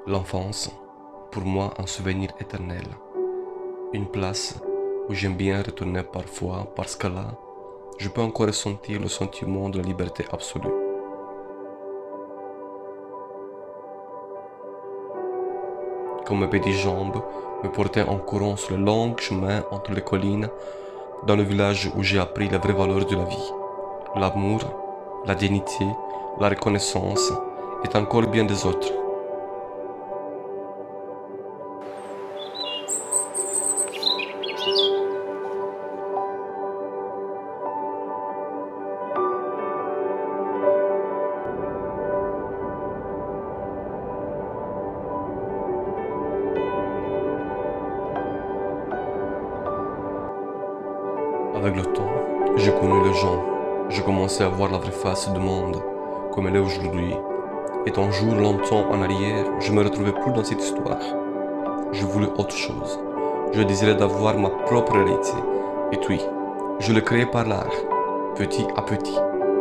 L'enfance, pour moi, un souvenir éternel. Une place où j'aime bien retourner parfois parce que là, je peux encore ressentir le sentiment de la liberté absolue. Quand mes petites jambes me portaient en courant sur le long chemin entre les collines, dans le village où j'ai appris la vraie valeur de la vie. L'amour, la dignité, la reconnaissance et encore bien des autres. Avec le temps, j'ai connu les gens. J'ai commencé à voir la vraie face du monde, comme elle est aujourd'hui. Et un jour, longtemps en arrière, je me retrouvais plus dans cette histoire. Je voulais autre chose. Je désirais d'avoir ma propre réalité. Et puis, je l'ai créé par l'art, petit à petit.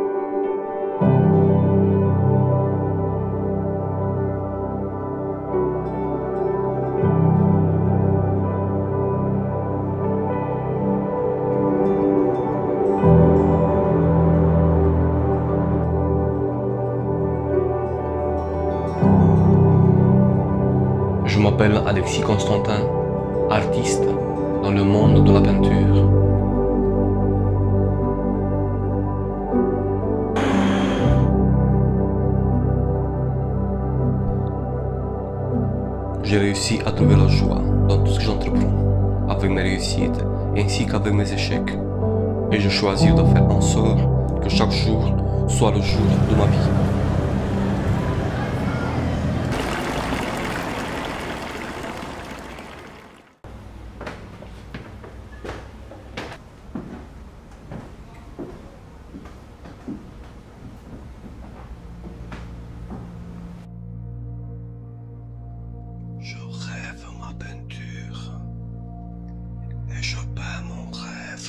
Je m'appelle Alexis Constantin, artiste dans le monde de la peinture. J'ai réussi à trouver la joie dans tout ce que j'entreprends, avec mes réussites ainsi qu'avec mes échecs. Et je choisis de faire en sorte que chaque jour soit le jour de ma vie. Je rêve ma peinture et je peins mon rêve.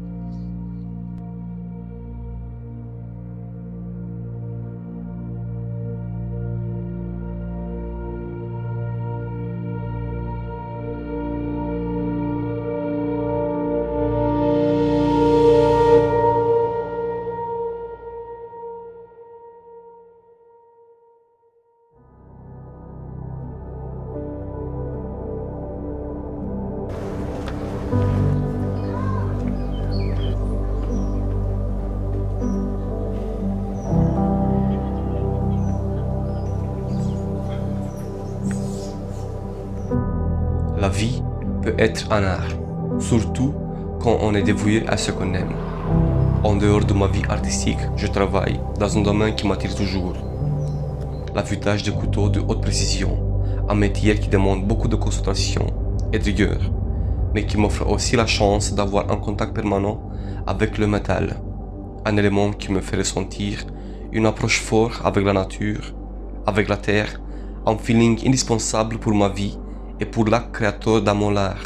La vie peut être un art, surtout quand on est dévoué à ce qu'on aime. En dehors de ma vie artistique, je travaille dans un domaine qui m'attire toujours. L'affûtage de couteaux de haute précision, un métier qui demande beaucoup de concentration et de rigueur, mais qui m'offre aussi la chance d'avoir un contact permanent avec le métal, un élément qui me fait ressentir une approche forte avec la nature, avec la terre, un feeling indispensable pour ma vie et pour l'acte créateur dans mon art.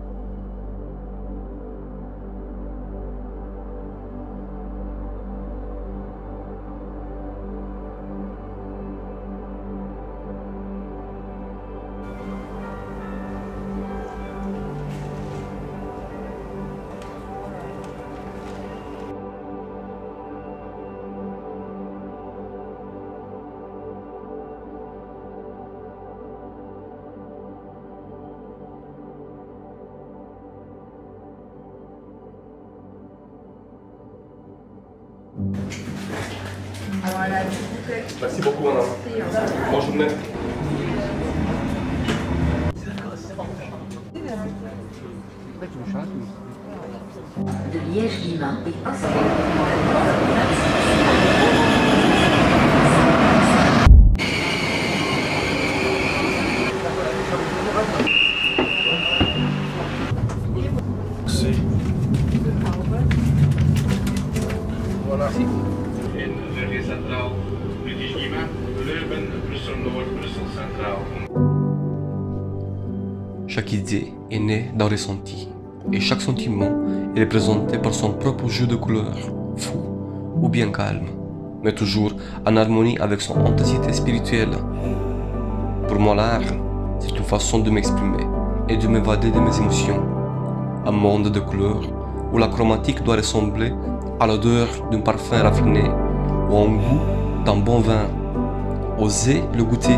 Merci beaucoup, madame. Bonne journée. De Liège-Lima et Oscar. Voilà. In Vergeer Centraal, Liège-Lima, Leuven, Brussel-Noord, Brussel Centraal. Chaque idée est née d'un ressenti, et chaque sentiment est représenté par son propre jeu de couleurs, fou ou bien calme, mais toujours en harmonie avec son intensité spirituelle. Pour moi, l'art, c'est une façon de m'exprimer et de m'évader de mes émotions. Un monde de couleurs où la chromatique doit ressembler à l'odeur d'un parfum raffiné ou au goût d'un bon vin. Osez le goûter.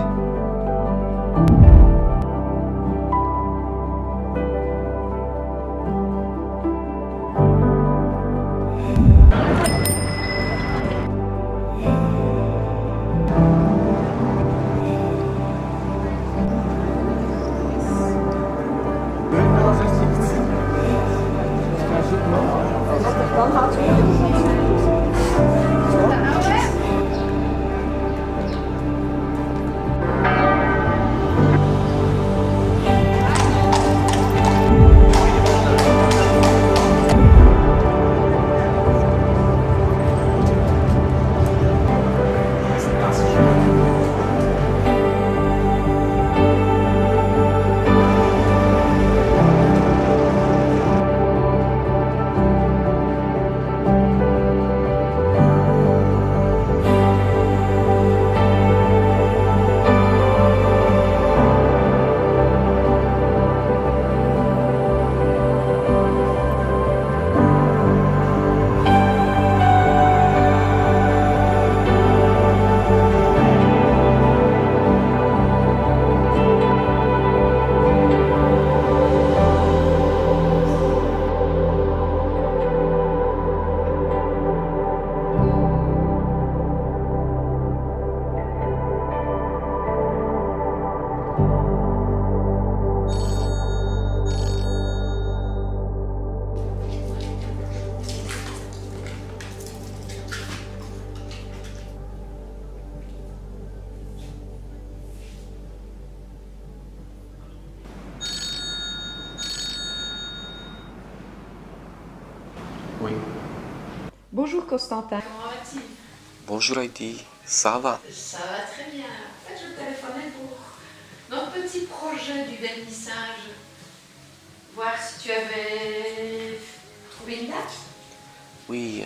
Oui. Bonjour Constantin. Comment vas-tu? Bonjour Heidi, ça va? Ça va très bien. En fait, je téléphonais pour notre petit projet du vernissage. Voir si tu avais trouvé une date. Oui,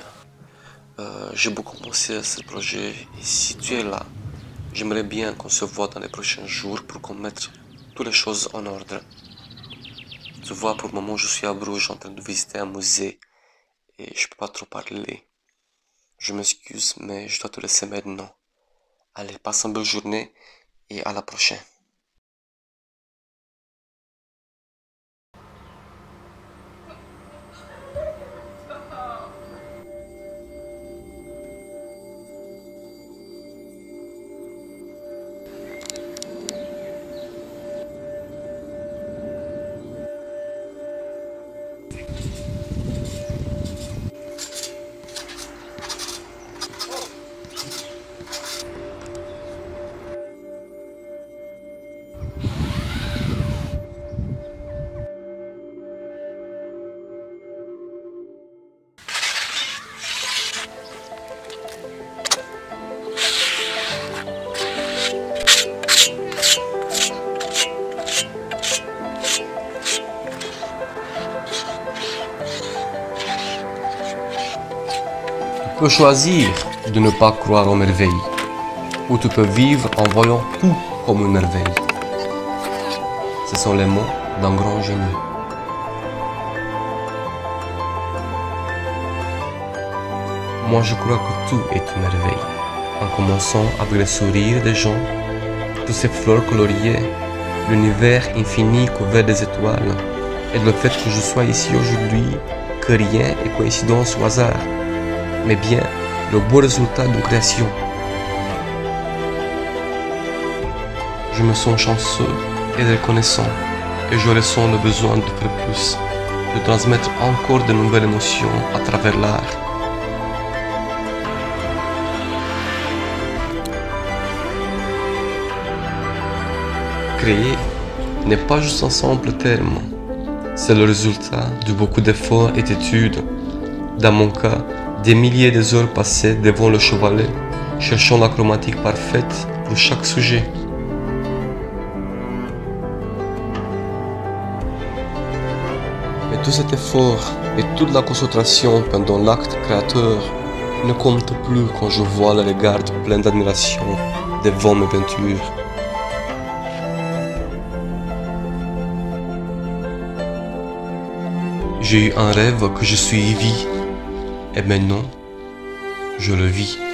j'ai beaucoup pensé à ce projet et si tu es là, j'aimerais bien qu'on se voit dans les prochains jours pour qu'on mette toutes les choses en ordre. Tu vois, pour le moment, je suis à Bruges en train de visiter un musée et je peux pas trop parler. Je m'excuse, mais je dois te laisser maintenant. Allez, passe une belle journée et à la prochaine. Tu peux choisir de ne pas croire aux merveilles, ou tu peux vivre en voyant tout comme une merveille. Ce sont les mots d'un grand génie. Moi je crois que tout est une merveille, en commençant avec le sourire des gens, toutes ces fleurs coloriées, l'univers infini couvert des étoiles, et le fait que je sois ici aujourd'hui, que rien est coïncidence ou hasard, mais bien le beau résultat d'une création. Je me sens chanceux et reconnaissant, et je ressens le besoin de faire plus, de transmettre encore de nouvelles émotions à travers l'art. Créer n'est pas juste un simple terme, c'est le résultat de beaucoup d'efforts et d'études. Dans mon cas, des milliers d'heures passées devant le chevalet, cherchant la chromatique parfaite pour chaque sujet. Mais tout cet effort et toute la concentration pendant l'acte créateur ne compte plus quand je vois le regard plein d'admiration devant mes peintures. J'ai eu un rêve que je suivis et maintenant, je le vis.